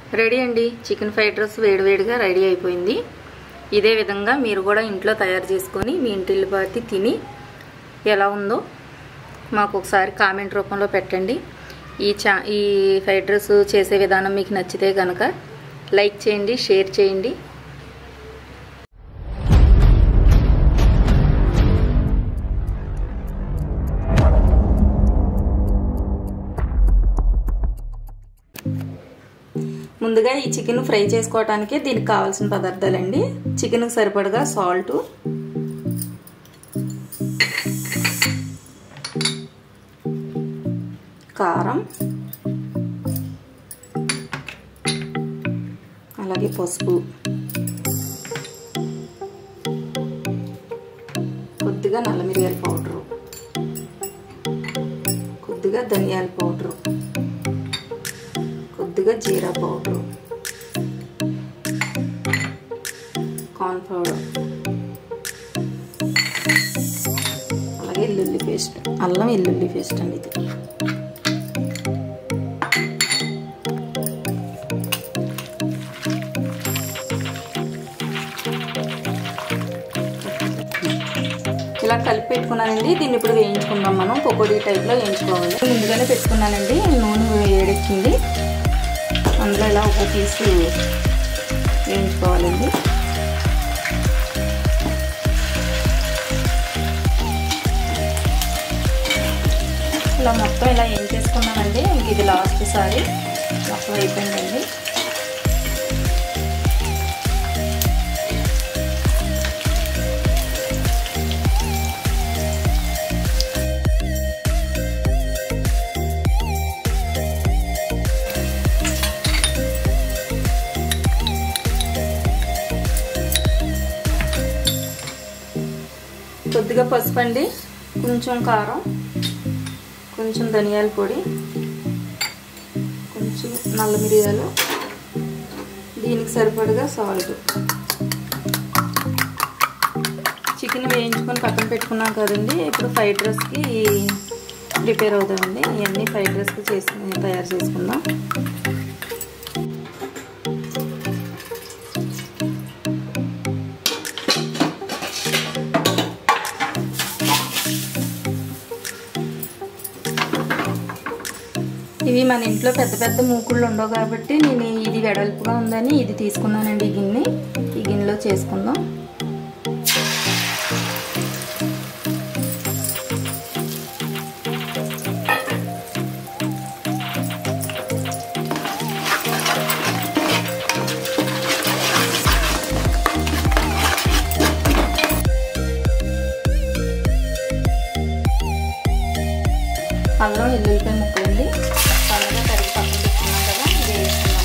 Ready అండి. Chicken fried rice వేడివేడిగా ready అయిపోయింది. ఇదే విధంగా మీరు కూడా ఇంట్లో తయారు చేసుకొని మీ ఇంటిల్లిపాది తిని ఎలా ఉందో మాకు ఒకసారి కామెంట్ రూపంలో పెట్టండి. ఈ ఫ్రైడ్ రైస్ చేసే విధానం మీకు నచ్చితే కనుక లైక్ చేయండి, షేర్ చేయండి. ముందుగా ఈ చికెన్ ఫ్రై చేసుకోవడానికి దీనికి కావాల్సిన పదార్థాలండి. చికెన్కి సరిపడగా సాల్ట్, కారం, అలాగే పసుపు, కొద్దిగా నల్ల మిరియాల పౌడరు, కొద్దిగా ధనియాల పౌడరు, కొద్దిగా జీరా పౌడరు, కార్న్ పౌడర్, అలాగే వెల్లుల్లి పేస్ట్, అల్లం వెల్లుల్లి పేస్ట్ అండి. ఇది ఇలా కలిపి పెట్టుకున్నానండి. దీన్ని ఇప్పుడు వేయించుకుందాం. మనం పకోడీ టైప్లో వేయించుకోవాలి. ముందుగానే పెట్టుకున్నానండి. నూనె వేడెక్కింది. అందులో ఇలా ఒక పీసు వేయించుకోవాలండి. ఇలా మొత్తం ఇలా వేయించేసుకున్నానండి. ఇంక ఇది లాస్ట్ సారి మొత్తం అయిపోయిందండి. కొద్దిగా పసుపు అండి, కొంచెం కారం, కొంచెం ధనియాల పొడి, కొంచెం నల్ల మిరియాలు, దీనికి సరిపడగా సాల్ట్. చికెన్ వేయించుకొని పక్కన పెట్టుకున్నాం కదండి. ఇప్పుడు ఫ్రైడ్ రైస్కి ప్రిపేర్ అవుతామండి. ఇవన్నీ ఫ్రైడ్ రైస్కి తయారు చేసుకుందాం. ఇవి మన ఇంట్లో పెద్ద పెద్ద మూకుళ్ళు ఉండవు కాబట్టి నేను ఇది వెడల్పుగా ఉందని ఇది తీసుకున్నానండి. ఈ గిన్నెలో చేసుకుందాం. అల్లం వెల్లుల్లిపాయ ముక్కలండి. చల్లగా కరిగి పక్కన పెట్టుకున్నాం కదా, ఇది వేసుకున్నాం.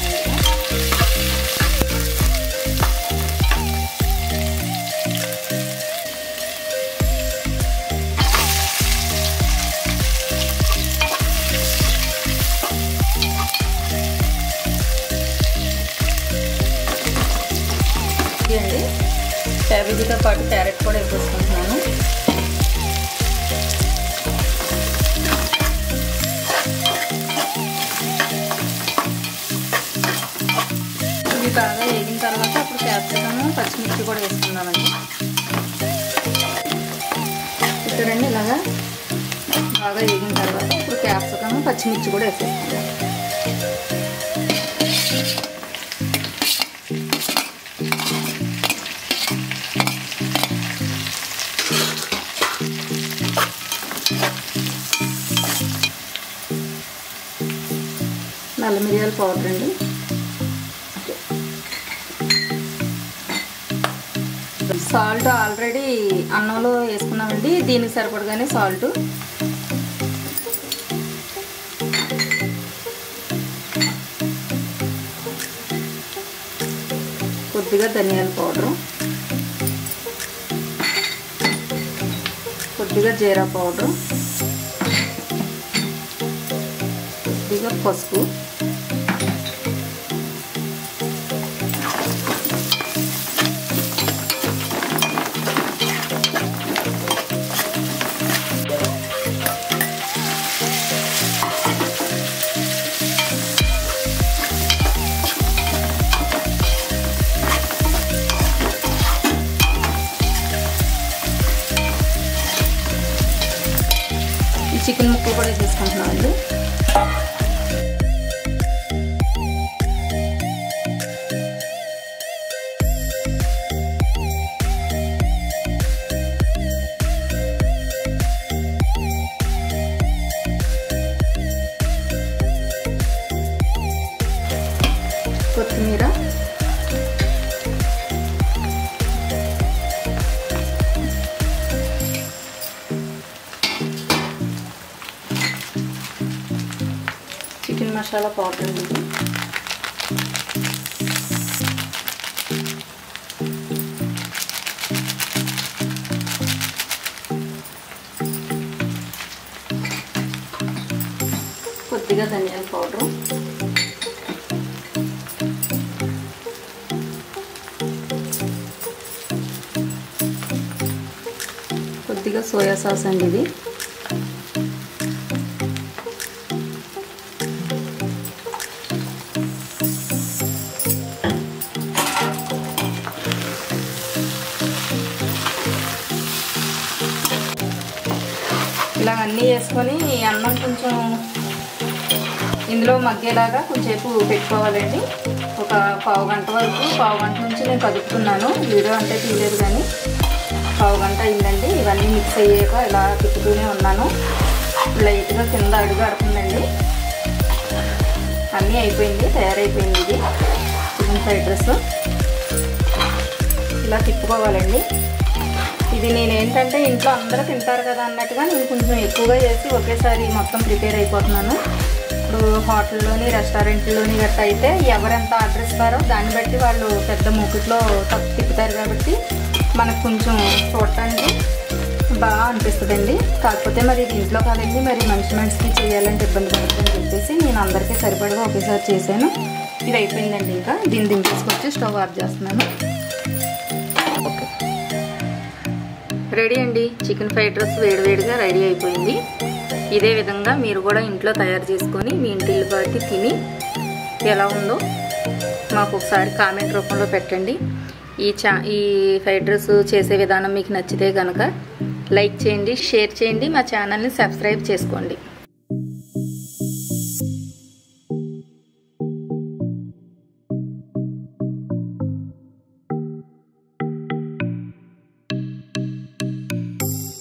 ఇది అండి. క్యాబేజీతో పాటు క్యారెట్ కూడా వేసుకుంటున్నాను. బాగా వేగిన తర్వాత అప్పుడు క్యాప్సికమ్, పచ్చిమిర్చి కూడా వేసుకుందామండి. చూడండి, ఇలాగా బాగా వేగిన తర్వాత ఇప్పుడు క్యాప్సికమ్, పచ్చిమిర్చి కూడా వేసేసుకుందాం. నల్ల మిరియాల పౌడర్ అండి, సాల్ట్ ఆల్రెడీ అన్నంలో వేసుకున్నామండి. దీనికి సరిపడగానే సాల్ట్, కొద్దిగా ధనియాల పౌడరు, కొద్దిగా జీరా పౌడరు, కొద్దిగా పసుపు, చికెన్ ముక్కలు కూడా వేసేసుకుంటున్నామండి. కొత్తిమీర, చికెన్ మసాలా పౌడర్ అండి, కొద్దిగా ధనియాల పౌడరు, కొద్దిగా సోయా సాస్ అండి. ఇది ఇలా అన్నీ వేసుకొని అన్నం కొంచెం ఇందులో మగ్గేలాగా కొంచెంసేపు పెట్టుకోవాలండి. ఒక పావు గంట నుంచి నేను కదుపుతున్నాను. వీడియో అంటే తీయలేదు కానీ పావు గంట అయిందండి. ఇవన్నీ మిక్స్ అయ్యాక ఇలా తిప్పుతూనే ఉన్నాను. లైట్గా కింద అడుగు ఆడుతుందండి. అన్నీ అయిపోయింది, తయారైపోయింది. ఇది చికెన్ ఫ్రైడ్ రైస్ ఇలా తిప్పుకోవాలండి. ఇది నేనేంటంటే ఇంట్లో అందరూ తింటారు కదా అన్నట్టుగా నేను కొంచెం ఎక్కువగా చేసి ఒకేసారి మొత్తం ప్రిపేర్ అయిపోతున్నాను. ఇప్పుడు హోటల్లోని రెస్టారెంట్లోని గట్రా అయితే ఎవరెంత ఆర్డర్ ఇస్తారో దాన్ని బట్టి వాళ్ళు పెద్ద మూకుట్లో తిప్పుతారు కాబట్టి మనకు కొంచెం చూడటానికి బాగా అనిపిస్తుందండి. కాకపోతే మరి ఇది ఇంట్లో కాదండి, మరి మనిషికి చేయాలంటే ఇబ్బంది పడుతుందని చెప్పేసి నేను అందరికీ సరిపడగా ఒకేసారి చేశాను. ఇది అయిపోయిందండి. ఇంకా దీన్ని దింపేసుకొచ్చి స్టవ్ ఆఫ్ చేస్తున్నాను. ఓకే, రెడీ అండి. చికెన్ ఫ్రైడ్ రైస్ వేడివేడిగా రెడీ అయిపోయింది. ఇదే విధంగా మీరు కూడా ఇంట్లో తయారు చేసుకొని మీ ఇంటిల్లి పాటి తిని ఎలా ఉందో మాకు ఒకసారి కామెంట్ రూపంలో పెట్టండి. ఈ ఫ్రైడ్ రైస్ చేసే విధానం మీకు నచ్చితే కనుక లైక్ చేయండి, షేర్ చేయండి, మా ఛానల్ని సబ్స్క్రైబ్ చేసుకోండి.